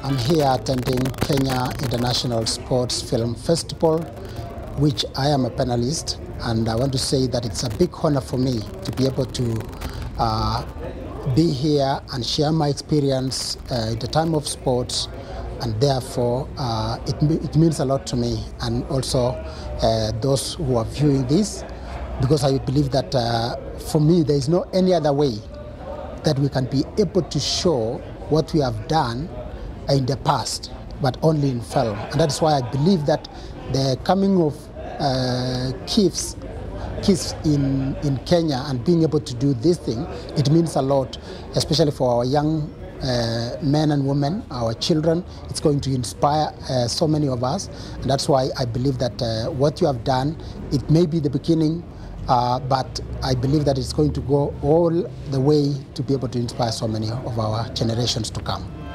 I'm here attending Kenya International Sports Film Festival, which I am a panelist, and I want to say that it's a big honor for me to be able to be here and share my experience in the time of sports, and therefore it means a lot to me and also those who are viewing this, because I believe that for me there is no any other way that we can be able to show what we have done in the past, but only in film. And that's why I believe that the coming of KISFF in Kenya and being able to do this thing, it means a lot, especially for our young men and women, our children. It's going to inspire so many of us, and that's why I believe that what you have done, it may be the beginning, but I believe that it's going to go all the way to be able to inspire so many of our generations to come.